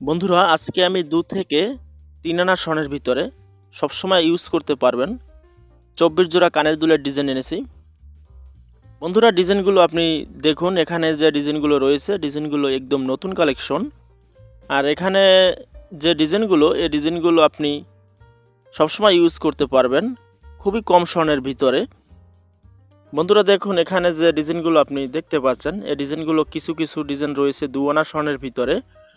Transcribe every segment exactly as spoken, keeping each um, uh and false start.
বন্ধুরা আজকে আমি দু থেকে তিন আনা স্বর্ণের ভিতরে সবসময় ইউজ করতে পারবেন চব্বিশ জোড়া কানের দুলের ডিজাইন এনেছি। বন্ধুরা ডিজাইনগুলো আপনি দেখুন, এখানে যে ডিজাইনগুলো রয়েছে ডিজাইনগুলো একদম নতুন কালেকশন। আর এখানে যে ডিজাইনগুলো এই ডিজাইনগুলো আপনি সবসময় ইউজ করতে পারবেন খুবই কম স্বর্ণের ভিতরে। বন্ধুরা দেখুন, এখানে যে ডিজাইনগুলো আপনি দেখতে পাচ্ছেন এই ডিজাইনগুলো কিছু কিছু ডিজাইন রয়েছে দু আনা স্বর্ণের ভিতরে,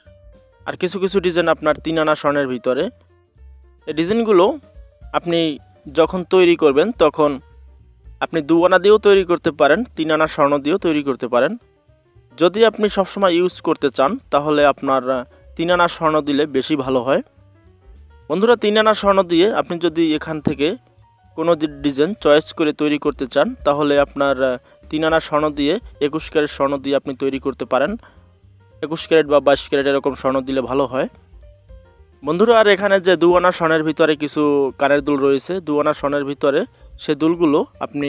আর কিছু কিছু ডিজাইন আপনার তিন আনা স্বর্ণের ভিতরে। এই ডিজাইনগুলো আপনি যখন তৈরি করবেন তখন আপনি দু আনা দিয়েও তৈরি করতে পারেন, তিন আনা স্বর্ণ দিয়েও তৈরি করতে পারেন। যদি আপনি সবসময় ইউজ করতে চান তাহলে আপনার তিন আনা স্বর্ণ দিলে বেশি ভালো হয়। বন্ধুরা তিন আনা স্বর্ণ দিয়ে আপনি যদি এখান থেকে কোনো ডিজাইন চয়েস করে তৈরি করতে চান তাহলে আপনার তিন আনা স্বর্ণ দিয়ে একুশ ক্যারেট স্বর্ণ দিয়ে আপনি তৈরি করতে পারেন। একুশ ক্যারেট বা বাইশ ক্যারেট এরকম স্বর্ণ দিলে ভালো হয়। বন্ধুরা আর এখানে যে দু আনা স্বর্ণের ভিতরে কিছু কানের দুল রয়েছে, দু আনা স্বর্ণের ভিতরে সে দুলগুলো আপনি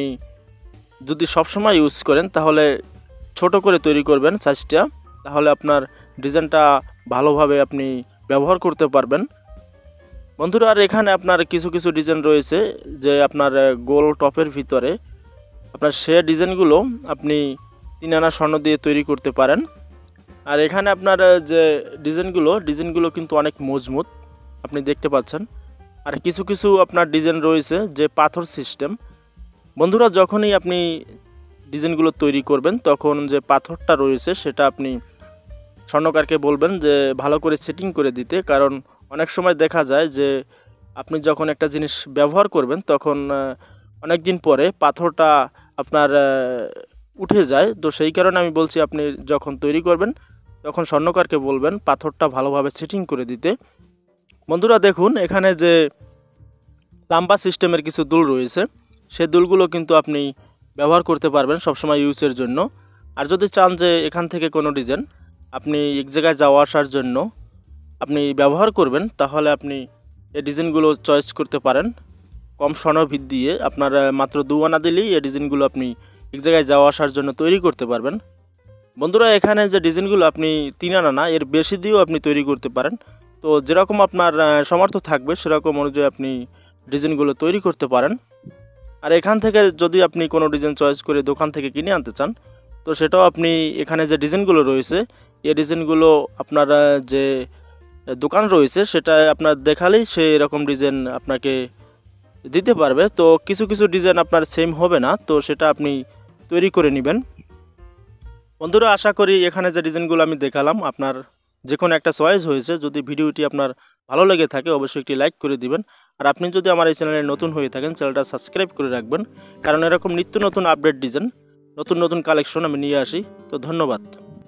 যদি সবসময় ইউজ করেন তাহলে ছোট করে তৈরি করবেন সাইজটা, তাহলে আপনার ডিজাইনটা ভালোভাবে আপনি ব্যবহার করতে পারবেন। বন্ধুরা আর এখানে আপনার কিছু কিছু ডিজাইন রয়েছে যে আপনার গোল টপের ভিতরে আপনার সে ডিজাইনগুলো আপনি তিন আনা স্বর্ণ দিয়ে তৈরি করতে পারেন। আর এখানে আপনার যে ডিজাইনগুলো ডিজাইনগুলো কিন্তু অনেক মজবুত আপনি দেখতে পাচ্ছেন। আর কিছু কিছু আপনার ডিজাইন রয়েছে যে পাথর সিস্টেম। বন্ধুরা যখনই আপনি ডিজাইনগুলো তৈরি করবেন তখন যে পাথরটা রয়েছে সেটা আপনি স্বর্ণকারকে বলবেন যে ভালো করে সেটিং করে দিতে, কারণ অনেক সময় দেখা যায় যে আপনি যখন একটা জিনিস ব্যবহার করবেন তখন অনেক দিন পরে পাথরটা আপনার উঠে যায়। তো সেই কারণে আমি বলছি আপনি যখন তৈরি করবেন তখন স্বর্ণকারকে বলবেন পাথরটা ভালোভাবে সেটিং করে দিতে। বন্ধুরা দেখুন, এখানে যে লাম্বা সিস্টেমের কিছু দুল রয়েছে সে দুলগুলো কিন্তু আপনি ব্যবহার করতে পারবেন সবসময় ইউজের জন্য। আর যদি চান যে এখান থেকে কোনো ডিজাইন আপনি এক জায়গায় যাওয়া আসার জন্য আপনি ব্যবহার করবেন তাহলে আপনি এই ডিজাইনগুলো চয়েস করতে পারেন কম স্বর্ণ ভিত দিয়ে। আপনার মাত্র দু আনা দিলেই এই ডিজাইনগুলো আপনি এক জায়গায় যাওয়া আসার জন্য তৈরি করতে পারবেন। বন্ধুরা এখানে যে ডিজাইনগুলো আপনি তিন আনা না এর বেশি দিয়েও আপনি তৈরি করতে পারেন। তো যেরকম আপনার সামর্থ্য থাকবে সেরকম অনুযায়ী আপনি ডিজাইনগুলো তৈরি করতে পারেন। আর এখান থেকে যদি আপনি কোনো ডিজাইন চয়েস করে দোকান থেকে কিনে আনতে চান তো সেটাও আপনি এখানে যে ডিজাইনগুলো রয়েছে এই ডিজাইনগুলো আপনার যে দোকান রয়েছে সেটা আপনার দেখালেই সে এরকম ডিজাইন আপনাকে দিতে পারবে। তো কিছু কিছু ডিজাইন আপনার সেম হবে না, তো সেটা আপনি তৈরি করে নেবেন। বন্ধুরা আশা করি এখানে যে ডিজাইনগুলো আমি দেখালাম আপনার যে কোনো একটা চয়েস হয়েছে। যদি ভিডিওটি আপনার ভালো লেগে থাকে অবশ্যই একটি লাইক করে দিবেন। আর আপনি যদি আমার এই চ্যানেলে নতুন হয়ে থাকেন চ্যানেলটা সাবস্ক্রাইব করে রাখবেন, কারণ এরকম নিত্য নতুন আপডেট ডিজাইন নতুন নতুন কালেকশন আমি নিয়ে আসি। তো ধন্যবাদ।